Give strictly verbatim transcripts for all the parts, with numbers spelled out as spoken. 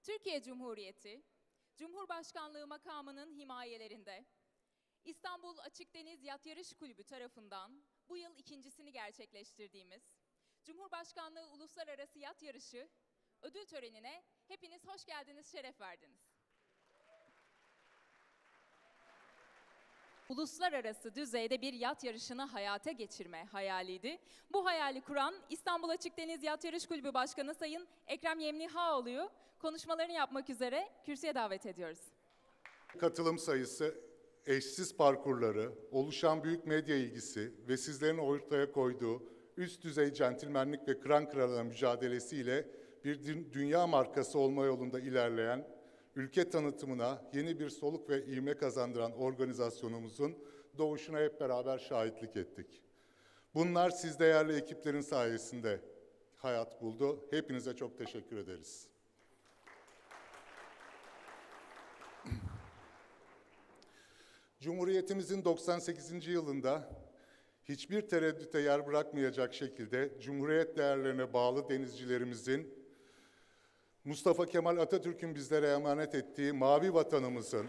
Türkiye Cumhuriyeti, Cumhurbaşkanlığı makamının himayelerinde İstanbul Açık Deniz Yat Yarış Kulübü tarafından bu yıl ikincisini gerçekleştirdiğimiz Cumhurbaşkanlığı Uluslararası Yat Yarışı ödül törenine hepiniz hoş geldiniz, şeref verdiniz. Uluslararası düzeyde bir yat yarışını hayata geçirme hayaliydi. Bu hayali kuran İstanbul Açık Deniz Yat Yarış Kulübü Başkanı Sayın Ekrem Yemlihaoğlu'yu konuşmalarını yapmak üzere kürsüye davet ediyoruz. Katılım sayısı, eşsiz parkurları, oluşan büyük medya ilgisi ve sizlerin ortaya koyduğu üst düzey centilmenlik ve kıran kırana mücadelesiyle bir dünya markası olma yolunda ilerleyen, ülke tanıtımına yeni bir soluk ve ivme kazandıran organizasyonumuzun doğuşuna hep beraber şahitlik ettik. Bunlar siz değerli ekiplerin sayesinde hayat buldu. Hepinize çok teşekkür ederiz. Cumhuriyetimizin doksan sekizinci yılında hiçbir tereddüte yer bırakmayacak şekilde Cumhuriyet değerlerine bağlı denizcilerimizin Mustafa Kemal Atatürk'ün bizlere emanet ettiği mavi vatanımızın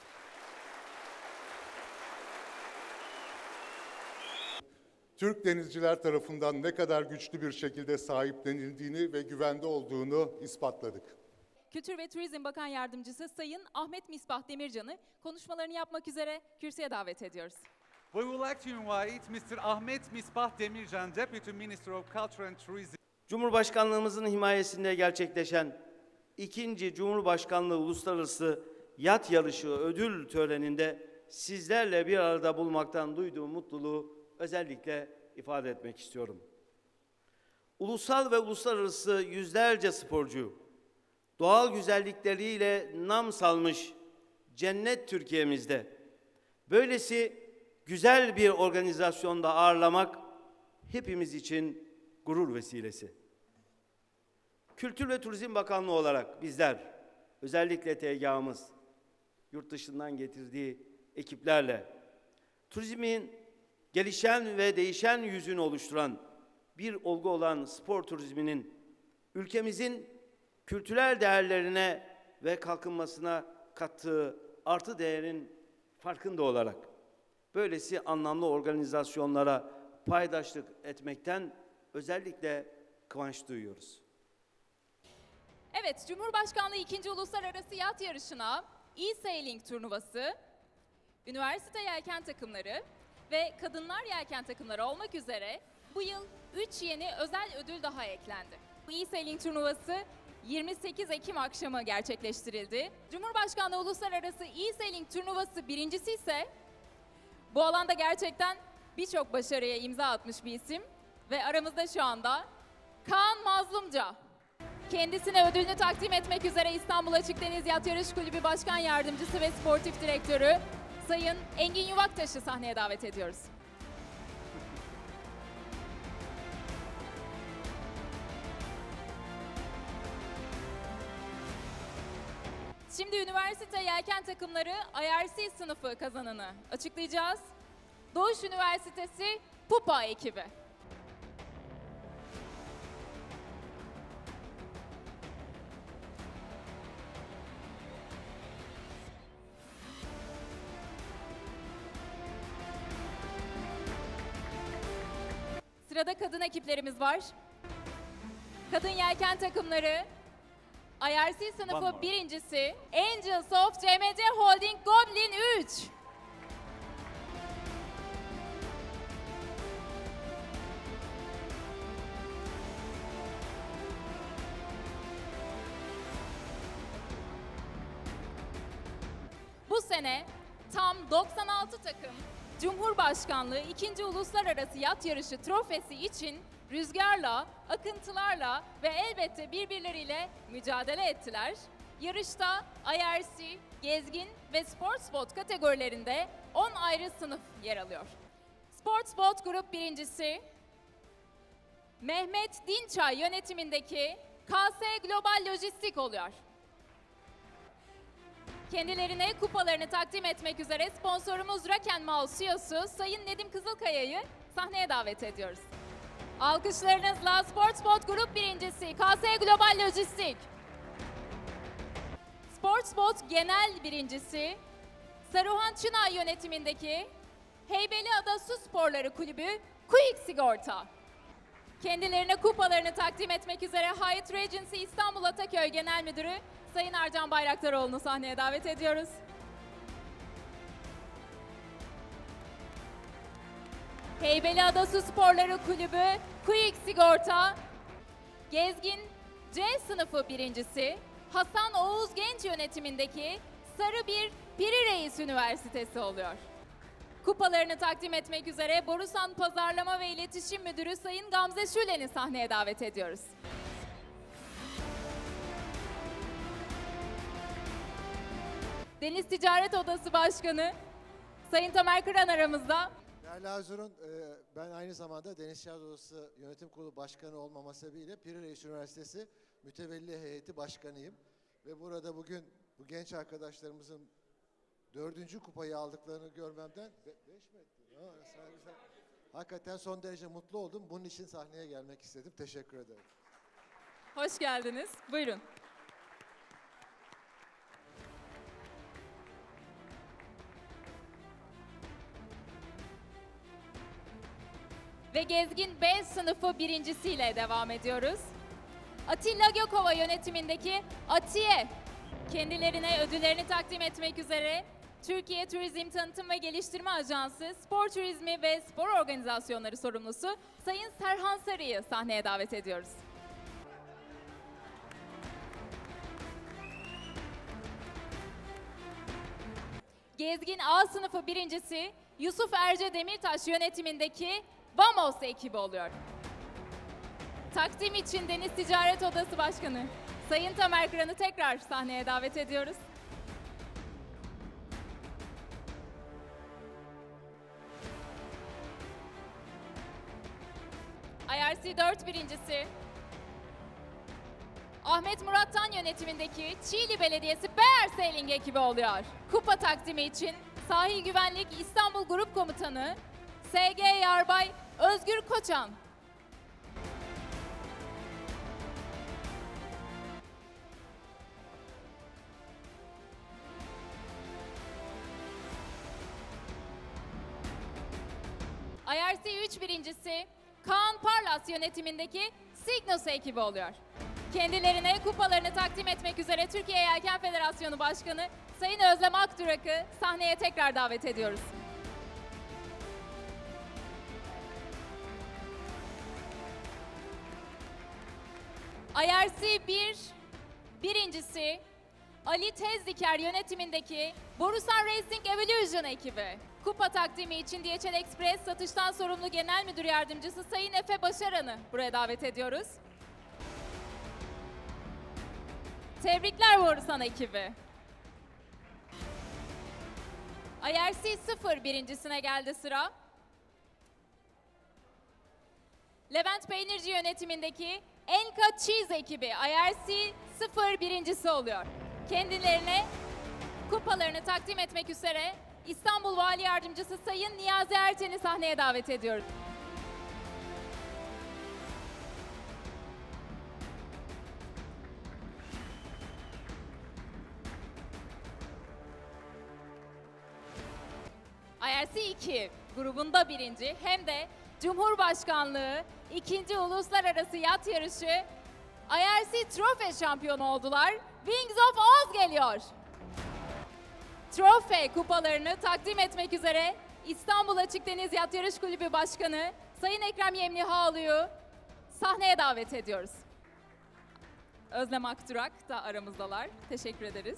Türk denizciler tarafından ne kadar güçlü bir şekilde sahiplenildiğini ve güvende olduğunu ispatladık. Kültür ve Turizm Bakan Yardımcısı Sayın Ahmet Misbah Demircan'ı konuşmalarını yapmak üzere kürsüye davet ediyoruz. We would like to invite mister Ahmet Misbah Demircan, Deputy Minister of Culture and Tourism. Cumhurbaşkanlığımızın himayesinde gerçekleşen ikinci Cumhurbaşkanlığı Uluslararası Yat Yarışı ödül töreninde sizlerle bir arada bulmaktan duyduğum mutluluğu özellikle ifade etmek istiyorum. Ulusal ve uluslararası yüzlerce sporcu, doğal güzellikleriyle nam salmış cennet Türkiye'mizde böylesi güzel bir organizasyonda ağırlamak hepimiz için gurur vesilesi. Kültür ve Turizm Bakanlığı olarak bizler, özellikle T G A'mız, yurt dışından getirdiği ekiplerle turizmin gelişen ve değişen yüzünü oluşturan bir olgu olan spor turizminin ülkemizin kültürel değerlerine ve kalkınmasına kattığı artı değerin farkında olarak böylesi anlamlı organizasyonlara paydaşlık etmekten özellikle kıvanç duyuyoruz. Evet, Cumhurbaşkanlığı ikinci Uluslararası Yat Yarışı'na e-sailing turnuvası, üniversite yelken takımları ve kadınlar yelken takımları olmak üzere bu yıl üç yeni özel ödül daha eklendi. Bu e-sailing turnuvası yirmi sekiz Ekim akşamı gerçekleştirildi. Cumhurbaşkanlığı Uluslararası e-sailing turnuvası birincisi ise bu alanda gerçekten birçok başarıya imza atmış bir isim ve aramızda şu anda Kaan Mazlumca. Kendisine ödülünü takdim etmek üzere İstanbul Açık Deniz Yat Yarış Kulübü Başkan Yardımcısı ve Sportif Direktörü Sayın Engin Yuvaktaş'ı sahneye davet ediyoruz. Şimdi üniversite yelken takımları I R C sınıfı kazananı açıklayacağız. Doğuş Üniversitesi Pupa ekibi. Sırada kadın ekiplerimiz var. Kadın yelken takımları I R C sınıfı birincisi Angels of C M C Holding Goblin üç. Bu sene tam doksan altı takım Cumhurbaşkanlığı ikinci Uluslararası Yat Yarışı trofesi için rüzgarla, akıntılarla ve elbette birbirleriyle mücadele ettiler. Yarışta I R C, gezgin ve Sports Boat kategorilerinde on ayrı sınıf yer alıyor. Sports Boat Grup birincisi Mehmet Dinçay yönetimindeki K S Global Lojistik oluyor. Kendilerine kupalarını takdim etmek üzere sponsorumuz Rock and Mouse C E O'su Sayın Nedim Kızılkaya'yı sahneye davet ediyoruz. Alkışlarınızla Sports Boat Grup birincisi K S Global Lojistik. Sportsbot Genel Birincisi, Saruhan Çınay yönetimindeki Heybeliada Su Sporları Kulübü Quick Sigorta. Kendilerine kupalarını takdim etmek üzere Hyatt Regency İstanbul Ataköy Genel Müdürü Sayın Ercan Bayraktaroğlu'nu sahneye davet ediyoruz. Heybeliada Su Sporları Kulübü Quick Sigorta, Gezgin C sınıfı birincisi Hasan Oğuz Genç yönetimindeki Sarı bir Piri Reis Üniversitesi oluyor. Kupalarını takdim etmek üzere Borusan Pazarlama ve İletişim Müdürü Sayın Gamze Şülen'i sahneye davet ediyoruz. Deniz Ticaret Odası Başkanı Sayın Tamer Kıran aramızda. Değerli Erzurun, e, ben aynı zamanda Deniz Ticaret Odası Yönetim Kurulu Başkanı olmama sebebiyle Piri Reis Üniversitesi Mütevelli Heyeti Başkanıyım. Ve burada bugün bu genç arkadaşlarımızın dördüncü kupayı aldıklarını görmemden be, beş mi ettin? Ha, sen, sen, hakikaten son derece mutlu oldum. Bunun için sahneye gelmek istedim. Teşekkür ederim. Hoş geldiniz. Buyurun. Ve Gezgin B sınıfı birincisiyle devam ediyoruz. Atilla Gökova yönetimindeki Atiye, kendilerine ödüllerini takdim etmek üzere Türkiye Turizm Tanıtım ve Geliştirme Ajansı Spor Turizmi ve Spor Organizasyonları sorumlusu Sayın Serhan Sarı'yı sahneye davet ediyoruz. Gezgin A sınıfı birincisi Yusuf Erce Demirtaş yönetimindeki Vamos ekibi oluyor. Takdim için Deniz Ticaret Odası Başkanı Sayın Tamer Kıran'ı tekrar sahneye davet ediyoruz. I R C dört birincisi Ahmet Murat Tan yönetimindeki Çiğli Belediyesi Bear Sailing ekibi oluyor. Kupa takdimi için Sahil Güvenlik İstanbul Grup Komutanı S G Yarbay Özgür Koçan. I R C üç birincisi Kaan Parlas yönetimindeki Signos ekibi oluyor. Kendilerine kupalarını takdim etmek üzere Türkiye Yelken Federasyonu Başkanı Sayın Özlem Akdurak'ı sahneye tekrar davet ediyoruz. I R C bir birincisi Ali Tezdiker yönetimindeki Borusan Racing Evolution ekibi. Kupa takdimi için D H L Express satıştan sorumlu Genel Müdür Yardımcısı Sayın Efe Başaran'ı buraya davet ediyoruz. Tebrikler Borusan ekibi. I R C sıfır birincisine geldi sıra. Levent Peynirci yönetimindeki Enka Cheese ekibi I R C sıfır birincisi oluyor. Kendilerine kupalarını takdim etmek üzere İstanbul Vali Yardımcısı Sayın Niyazi Erten'i sahneye davet ediyoruz. I R C iki grubunda birinci hem de Cumhurbaşkanlığı ikinci Uluslararası Yat Yarışı I R C Trophy şampiyonu oldular. Wings of Oz geliyor. Trophy kupalarını takdim etmek üzere İstanbul Açık Deniz Yat Yarış Kulübü Başkanı Sayın Ekrem Yemlihaoğlu'yu sahneye davet ediyoruz. Özlem Akdurak da aramızdalar. Teşekkür ederiz.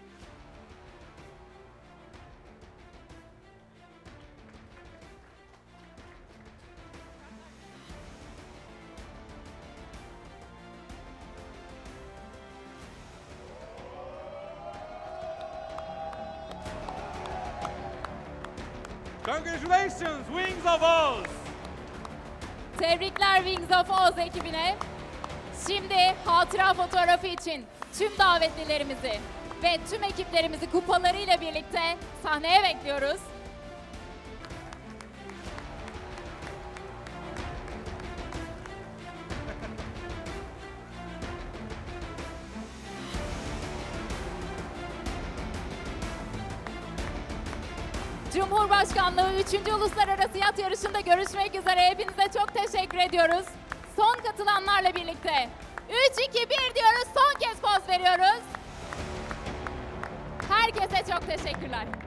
Congratulations, Wings of Oz! Tebrikler Wings of Oz ekibine. Şimdi hatıra fotoğrafı için tüm davetlilerimizi ve tüm ekiplerimizi kupalarıyla birlikte sahneye bekliyoruz. Cumhurbaşkanlığı üçüncü Uluslararası Yat Yarışı'nda görüşmek üzere. Hepinize çok teşekkür ediyoruz. Son katılanlarla birlikte üç iki bir diyoruz. Son kez poz veriyoruz. Herkese çok teşekkürler.